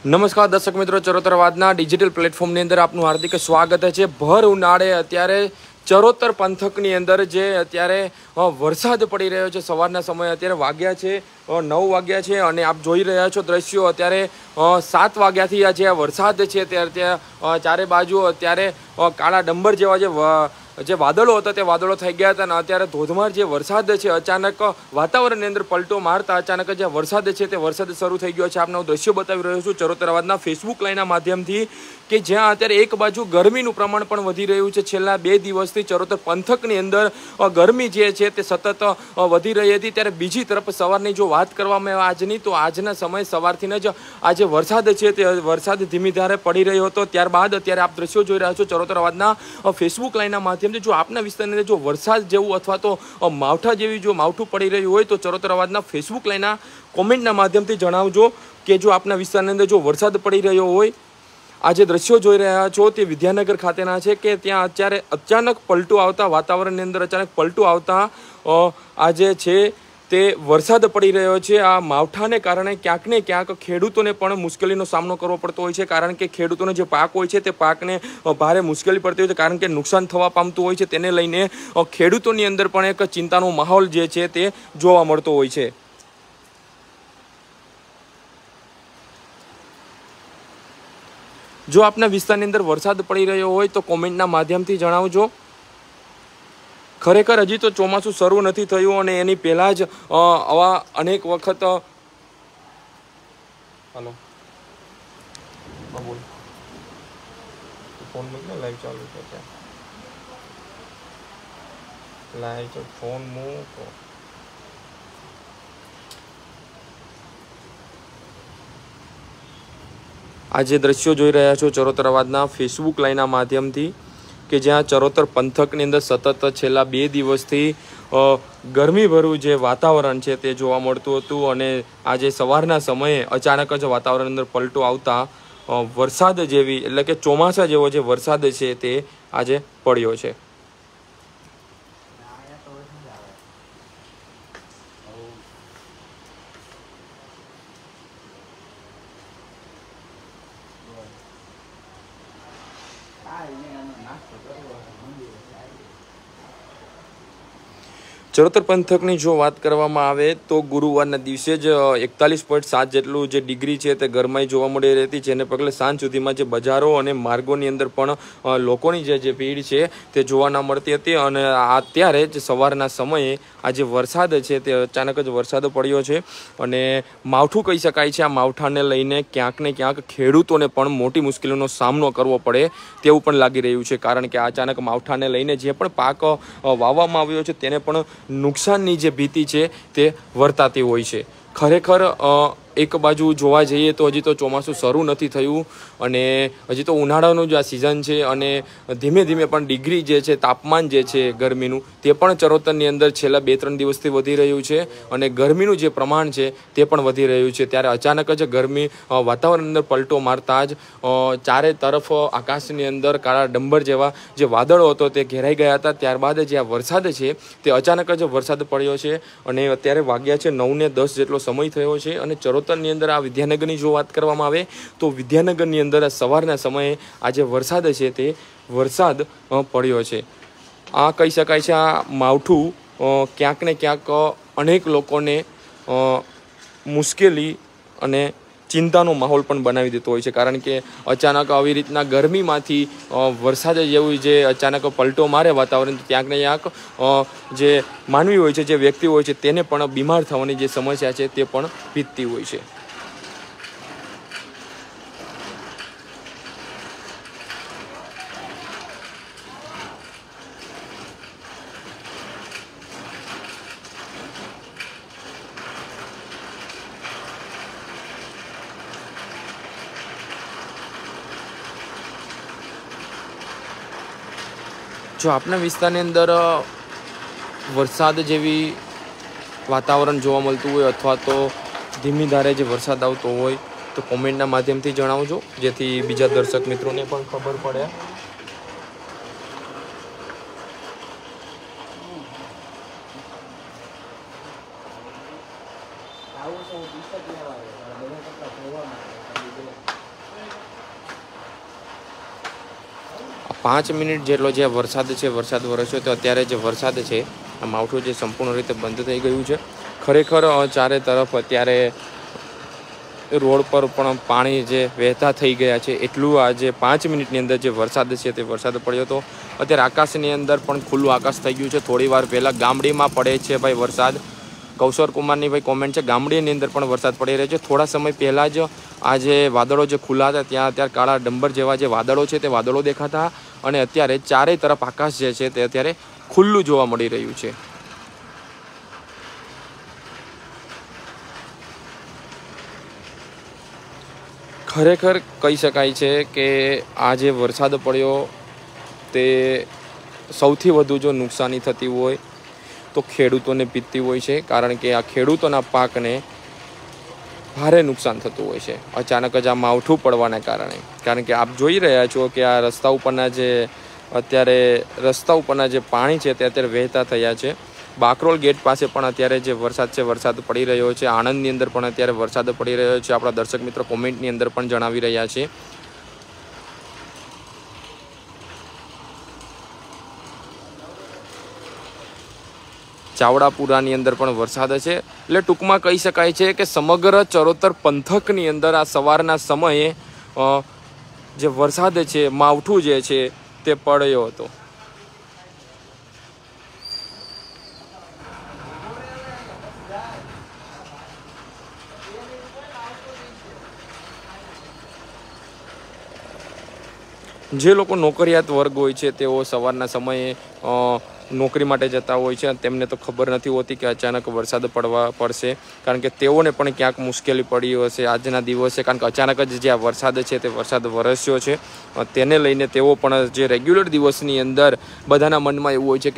નમસ્કાર દર્શક મિત્રો, ચરોતર અવાજના ડિજિટલ પ્લેટફોર્મની અંદર આપનું હાર્દિક સ્વાગત છે। ભર ઉનાળે અત્યારે ચરોતર પંથકની અંદર જે અત્યારે વરસાદ પડી રહ્યો છે, સવારના સમયે અત્યારે વાગ્યા છે 9 વાગ્યા છે અને આપ જોઈ રહ્યા છો દ્રશ્યો અત્યારે 7 વાગ્યાથી આ જે વરસાદ છે તે ચારે બાજુ અત્યારે કાળા ડંબર જેવા જે વાદળો હતા તે વાદળો થઈ ગયા હતા અને અત્યારે ધોધમાર જે વરસાદ છે અચાનક વાતાવરણની અંદર પલટો મારતા અચાનક જે વરસાદ છે તે વરસાદ શરૂ થઈ ગયો છે। આપને હું દ્રશ્યો બતાવી રહ્યો છું ચરોતર અવાજના ફેસબુક લાઈનના માધ્યમથી કે જ્યાં અત્યારે એક બાજુ ગરમીનું પ્રમાણ પણ વધી રહ્યું છે। છેલ્લા 2 દિવસથી ચરોતર પંથકની અંદર ગરમી જે છે તે સતત વધી રહી હતી, ત્યારે બીજી તરફ સવારની જો વાત કરવામાં આવે આજની, તો આજના સમય સવારથી જ આ જે વરસાદ છે તે વરસાદ ધીમી ધારે પડી રહ્યો હતો। ત્યારબાદ અત્યારે આપ દ્રશ્યો જોઈ રહ્યા છો ચરોતર અવાજના ફેસબુક લાઈનના માધ્યમથી। જો આપના વિસ્તારની અંદર જો વરસાદ જેવું અથવા તો માવઠા જેવી જો માવઠું પડી રહ્યું હોય તો ચરોતર અવાજના ફેસબુક લાઈનના કોમેન્ટના માધ્યમથી જણાવજો કે જો આપના વિસ્તારની અંદર જો વરસાદ પડી રહ્યો હોય। આ જે દ્રશ્યો જોઈ રહ્યા છો તે વિદ્યાનગર ખાતેના છે કે ત્યાં અત્યારે અચાનક પલટો આવતા વાતાવરણની અંદર અચાનક પલટો આવતા આ જે છે તે વરસાદ પડી રહ્યો છે। આ માવઠાને કારણે ક્યાંક ને ક્યાંક ખેડૂતોને પણ મુશ્કેલીનો સામનો કરવો પડતો હોય છે, કારણ કે ખેડૂતોનો જે પાક હોય છે તે પાકને ભારે મુશ્કેલી પડતી હોય છે, કારણ કે નુકસાન થવા પામતું હોય છે। તેને લઈને ખેડૂતોની અંદર પણ એક ચિંતાનો માહોલ જે છે તે જોવા મળતો હોય છે। જો આપના વિસ્તારની અંદર વરસાદ પડી રહ્યો હોય તો કોમેન્ટના માધ્યમથી જણાવજો। ખરેખર હજી તો ચોમાસું શરૂ નથી થયું અને એની પહેલાં જ આવા અનેક વખત હલો બોલ ફોન મૂક ને, લાઈવ ચાલુ છે ત્યાં, લાઈવ ફોન મૂકો। આ જે દ્રશ્યો જોઈ રહ્યા છો ચરોતર અવાજના ફેસબુક લાઈનના માધ્યમથી કે જ્યાં ચરોતર પંથકની અંદર સતત છેલ્લા 2 દિવસથી ગરમીભર્યું જે વાતાવરણ છે તે જોવા મળતું હતું અને આજે સવારના સમયે અચાનક જ વાતાવરણ અંદર પલટો આવતા વરસાદ જેવી એટલે કે ચોમાસા જેવો જે વરસાદ છે તે આજે પડ્યો છે। ચરોતર પંથકની જો વાત કરવામાં આવે તો ગુરુવારના દિવસે જ 41.7 જેટલું જે ડિગ્રી છે તે ગરમાઈ જોવા મળી રહી હતી, જેને પગલે સાંજ સુધીમાં જે બજારો અને માર્ગોની અંદર પણ લોકોની જે ભીડ છે તે જોવા ન મળતી હતી અને અત્યારે જ સવારના સમયે આ જે વરસાદ છે તે અચાનક જ વરસાદ પડ્યો છે અને માવઠું કહી શકાય છે। આ માવઠાને લઈને ક્યાંક ને ક્યાંક ખેડૂતોને પણ મોટી મુશ્કેલીનો સામનો કરવો પડે તેવું પણ લાગી રહ્યું છે, કારણ કે અચાનક માવઠાને લઈને જે પણ પાક વાવવામાં આવ્યો છે તેને પણ નુકસાનની જે ભીતિ છે તે વર્તાતી હોય છે। ખરેખર એક બાજુ જોવા જઈએ તો હજી તો ચોમાસું શરૂ નથી થયું અને હજી તો ઉનાળાનું જ આ સિઝન છે અને ધીમે ધીમે પણ ડિગ્રી જે છે તાપમાન જે છે ગરમીનું તે પણ ચરોતરની અંદર છેલ્લા 2-3 દિવસથી વધી રહ્યું છે અને ગરમીનું જે પ્રમાણ છે તે પણ વધી રહ્યું છે। ત્યારે અચાનક જ ગરમી વાતાવરણ અંદર પલટો મારતા જ ચારે તરફ આકાશની અંદર કાળા ડંબર જેવા જે વાદળો હતો તે ઘેરાઈ ગયા હતા। ત્યારબાદ જે આ વરસાદ છે તે અચાનક જ વરસાદ પડ્યો છે અને અત્યારે વાગ્યા છે 9:10 જેટલો સમય થયો છે અને ચરોતરની અંદર આ વિદ્યાનગરની જો વાત કરવામાં આવે તો વિદ્યાનગરની અંદર સવારના સમયે આ જે વરસાદ છે તે વરસાદ પડ્યો છે। આ કહી શકાય છે આ માવઠું ક્યાંક ને ક્યાંક અનેક લોકોને મુશ્કેલી અને ચિંતાનો માહોલ પણ બનાવી દેતો હોય છે, કારણ કે અચાનક આવી રીતના ગરમીમાંથી વરસાદ જેવું જે અચાનક પલટો મારે વાતાવરણ, ક્યાંક ને ક્યાંક જે માનવી હોય છે, જે વ્યક્તિ હોય છે તેને પણ બીમાર થવાની જે સમસ્યા છે તે પણ વીતતી હોય છે। જો આપના વિસ્તારની અંદર વરસાદ જેવી વાતાવરણ જોવા મળતું હોય અથવા તો ધીમી ધારે જે વરસાદ આવતો હોય તો કોમેન્ટના માધ્યમથી જણાવજો, જેથી બીજા દર્શક મિત્રોને પણ ખબર પડે। આવું તો 20 જ લેવાય, બધા કપડા ધોવા માટે 5 મિનિટ જેટલો જે વરસાદ વરસ્યો તો અત્યારે જે વરસાદ છે આ માવઠું જે સંપૂર્ણ રીતે બંધ થઈ ગયું છે. ખરેખર ચારે તરફ અત્યારે રોડ પર પણ પાણી જે વહેતા થઈ ગયા છે. એટલું આ જે 5 મિનિટની અંદર જે વરસાદ છે તે વરસાદ પડ્યો હતો. અત્યારે આકાશની અંદર પણ ખુલ્લું આકાશ થઈ ગયું છે. થોડી વાર પહેલાં ગામડીમાં પડે છે ભાઈ વરસાદ. કૌશર કુમારની ભાઈ કોમેન્ટ છે, ગામડીની અંદર પણ વરસાદ પડી રહ્યો છે. થોડા સમય પહેલાં જ આ જે વાદળો જે ખુલ્લા હતા ત્યાં અત્યારે કાળા ડંબર જેવા જે વાદળો છે તે વાદળો દેખાતા અને અત્યારે ચારે તરફ આકાશ જે છે તે અત્યારે ખુલ્લું જોવા મળી રહ્યું છે. ખરેખર કહી શકાય છે કે આ જે વરસાદ પડ્યો તે સૌથી વધુ જો નુકસાની થતી હોય તો ખેડૂતોને પીતી હોય છે, કારણ કે આ ખેડૂતોના પાકને ભારે નુકસાન થતું હોય છે અચાનક જ આ માવઠું પડવાના કારણે. કારણ કે આપ જોઈ રહ્યા છો કે આ રસ્તા ઉપરના જે પાણી છે તે અત્યારે વહેતા થયા છે. બાકરોલ ગેટ પાસે પણ અત્યારે જે વરસાદ પડી રહ્યો છે. આણંદની અંદર પણ અત્યારે વરસાદ પડી રહ્યો છે. આપણા દર્શક મિત્રો કોમેન્ટની અંદર પણ જણાવી રહ્યા છે. ચાવડાપુરાની અંદર પણ વરસાદ છે. એટલે ટૂંકમાં કહી શકાય છે કે સમગ્ર ચરોતર પંથકની અંદર આ સવારના સમયે જે વરસાદ છે, માવઠું જે છે તે પડ્યો હતો. જે લોકો નોકરિયાત વર્ગ હોય છે તેઓ સવારના સમયે નોકરી માટે જતા હોય છે. તેમને તો ખબર નથી હોતી કે અચાનક વરસાદ પડશે, કારણ કે તેઓને પણ ક્યાંક મુશ્કેલી પડી હશે આજના દિવસે. કારણ કે અચાનક જ જે આ વરસાદ છે તે વરસાદ વરસ્યો છે તેને લઈને તેઓ પણ જે રેગ્યુલર દિવસની અંદર બધાના મનમાં એવું હોય છે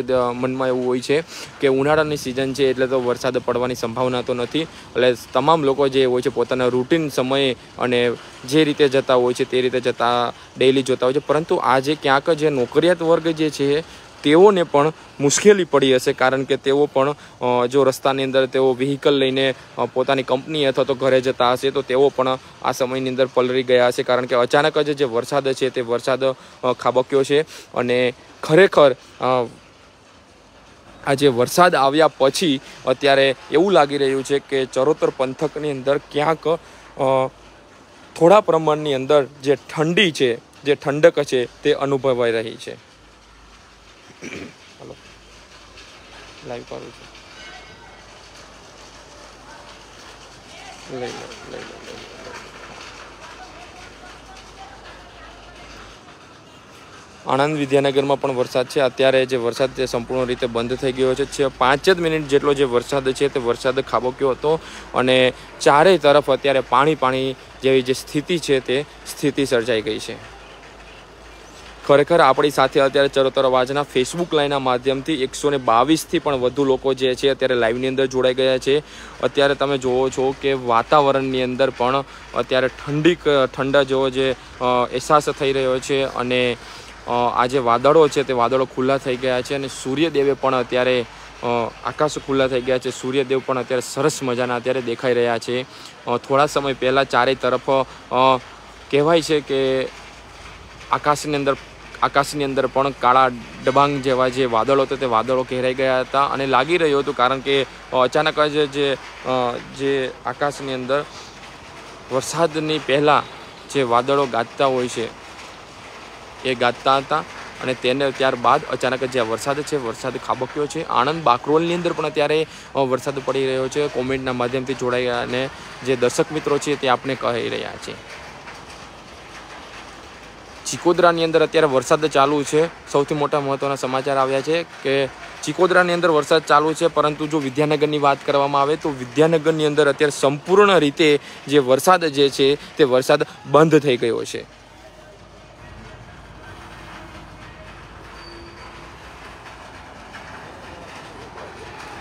કે ઉનાળાની સિઝન છે એટલે તો વરસાદ પડવાની સંભાવના તો નથી. એટલે તમામ લોકો જે હોય છે પોતાના રૂટીન સમયે અને જે રીતે જતા હોય છે તે રીતે ડેઈલી જોતા હોય છે. પરંતુ આજે ક્યાંક જે નોકરિયાત વર્ગ જે છે તેઓને પણ મુશ્કેલી પડી હશે, કારણ કે તેઓ પણ જો રસ્તાની અંદર તેઓ વ્હીકલ લઈને પોતાની કંપની અથવા તો ઘરે જતા હશે તો તેઓ પણ આ સમયની અંદર પલળી ગયા હશે, કારણ કે અચાનક જ જે વરસાદ છે તે વરસાદ ખાબક્યો છે. અને ખરેખર આ જે વરસાદ આવ્યા પછી અત્યારે એવું લાગી રહ્યું છે કે ચરોતર પંથકની અંદર ક્યાંક થોડા પ્રમાણની અંદર જે ઠંડી છે, જે ઠંડક છે તે અનુભવાઈ રહી છે. હલો, લાઈવ કરું છું. લઈ લો. આણંદ વિદ્યાનગરમાં પણ વરસાદ છે. અત્યારે જે વરસાદ તે સંપૂર્ણ રીતે બંધ થઈ ગયો છે. 5 જ મિનિટ જેટલો જે વરસાદ છે તે વરસાદ ખાબક્યો હતો અને ચારે તરફ અત્યારે પાણી જેવી જે સ્થિતિ છે તે સ્થિતિ સર્જાઈ ગઈ છે. ખરેખર આપણી સાથે અત્યારે ચરોતર અવાજના ફેસબુક લાઈવના માધ્યમથી 122થી પણ વધુ લોકો જે છે અત્યારે લાઈવની અંદર જોડાઈ ગયા છે. અત્યારે તમે જોવો છો કે વાતાવરણની અંદર પણ અત્યારે ઠંડા જેવો જે અહેસાસ થઈ રહ્યો છે અને આ જે વાદળો છે તે વાદળો ખુલ્લા થઈ ગયા છે અને સૂર્યદેવે પણ અત્યારે આકાશ ખુલ્લા થઈ ગયા છે. સૂર્યદેવ પણ અત્યારે સરસ મજાના અત્યારે દેખાઈ રહ્યા છે. થોડા સમય પહેલાં ચારે તરફ કહેવાય છે કે આકાશની અંદર પણ કાળા ડબાંગ જેવા જે વાદળો હતા તે વાદળો ઘેરાઈ ગયા હતા અને લાગી રહ્યું હતું, કારણ કે અચાનક જ જે આકાશની અંદર વરસાદની પહેલાં જે વાદળો ગાજતા હોય છે એ ગાજતા હતા અને તેને ત્યારબાદ અચાનક જ જે વરસાદ ખાબક્યો છે. આણંદ બાકરોલની અંદર પણ અત્યારે વરસાદ પડી રહ્યો છે. કોમેન્ટના માધ્યમથી જોડાઈ ગયા અને જે દર્શક મિત્રો છે તે આપણે કહી રહ્યા છે. ચિકોદરાની અંદર અત્યારે વરસાદ ચાલુ છે. સૌથી મોટા મહત્વના સમાચાર આવ્યા છે કે ચિકોદરાની અંદર વરસાદ ચાલુ છે, પરંતુ જો વિદ્યાનગરની વાત કરવામાં આવે તો વિદ્યાનગરની અંદર અત્યારે સંપૂર્ણ રીતે જે વરસાદ જે છે તે વરસાદ બંધ થઈ ગયો છે.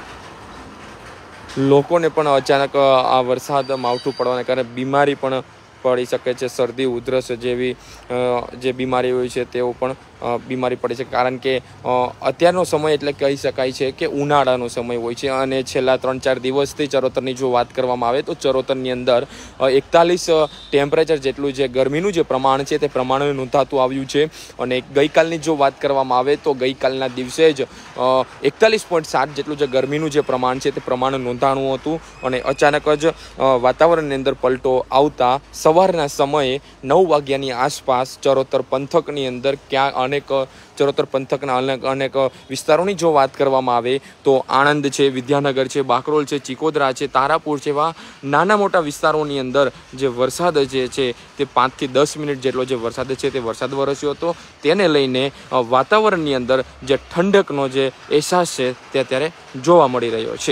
લોકોને પણ અચાનક આ વરસાદ માવઠું પડવાને કારણે બીમારી પણ પડી શકે છે, શરદી ઉધરસ જેવી જે બીમારી હોય છે તેઓ પણ બીમારી પડે છે, કારણ કે અત્યારનો સમય એટલે કહી શકાય છે કે ઉનાળાનો સમય હોય છે અને છેલ્લા 3-4 દિવસથી ચરોતરની જો વાત કરવામાં આવે તો ચરોતરની અંદર 41 ટેમ્પરેચર જેટલું જે ગરમીનું જે પ્રમાણ છે તે પ્રમાણે નોંધાતું આવ્યું છે. અને ગઈકાલની જો વાત કરવામાં આવે તો ગઈકાલના દિવસે જ 41.7 જેટલું જે ગરમીનું જે પ્રમાણ છે તે પ્રમાણ નોંધાણું હતું. અને અચાનક જ વાતાવરણની અંદર પલટો આવતા સવારના સમયે 9 વાગ્યાની આસપાસ ચરોતર પંથકની અંદર ક્યાં અનેક ચરોતર પંથકના અનેક વિસ્તારોની જો વાત કરવામાં આવે તો આણંદ છે, વિદ્યાનગર છે, બાકરોલ છે, ચિકોદરા છે, તારાપુર છે, એવા નાના મોટા વિસ્તારોની અંદર જે વરસાદ જે છે તે 5 થી 10 મિનિટ જેટલો જે વરસાદ છે તે વરસાદ વરસ્યો હતો. તેને લઈને વાતાવરણની અંદર જે ઠંડકનો જે અહેસાસ છે તે અત્યારે જોવા મળી રહ્યો છે.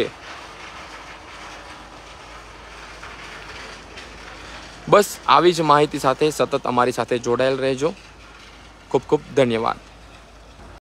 બસ આવી જ માહિતી સાથે સતત અમારી સાથે જોડાયેલ રહેજો. ખૂબ ખૂબ ધન્યવાદ.